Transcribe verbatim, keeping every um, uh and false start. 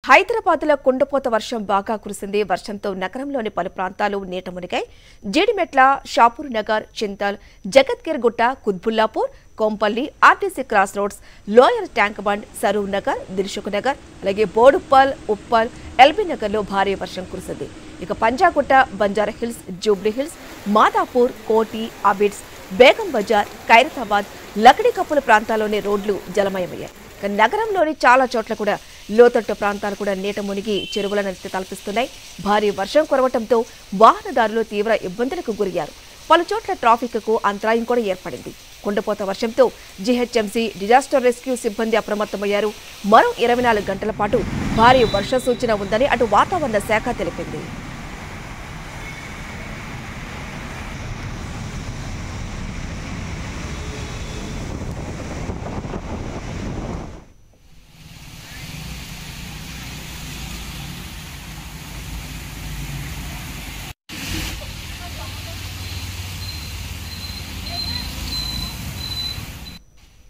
హైదరాబాద్లో కుండపోత వర్షం బాగా కురిసింది. వర్షంతో నగరంలోని పలు ప్రాంతాలు నీట మునిగాయి. Jeedimetla, Shahpur Nagar, Chintal, Jagadgiri Gutta, Quthbullapur, Kompally, RTC cross roads, lower tank bund, Saroor Nagar, Dilsukh Nagar, అలాగే బోడుప్పల్, ఉప్పల్, ఎల్బీ నగర్లో భారీ వర్షం కురిసింది. ఇక Panjagutta, Banjara hills, jubilee hills, Madhapur, Koti, Abids, Begum Bazar, Khairatabad, లకడీ కప్పుల ప్రాంతాల్లోని రోడ్లు జలమయమయ్యాయి. నగరంలోని చాలా చోట్ల కూడా లోతట్టు ప్రాంతాలు కూడా నీట మునిగి చెరువులను తలపిస్తున్నాయి. భారీ వర్షం కురవడంతో వాహనదారులు తీవ్ర ఇబ్బందులకు గురయ్యారు. పలు చోట్ల ట్రాఫిక్కు అంతరాయం కూడా ఏర్పడింది. కుండపోత వర్షంతో జీహెచ్ఎంసీ డిజాస్టర్ రెస్క్యూ సిబ్బంది అప్రమత్తమయ్యారు. మరో ఇరవై నాలుగు గంటల పాటు భారీ వర్ష సూచన ఉందని అటు వాతావరణ శాఖ తెలిపింది.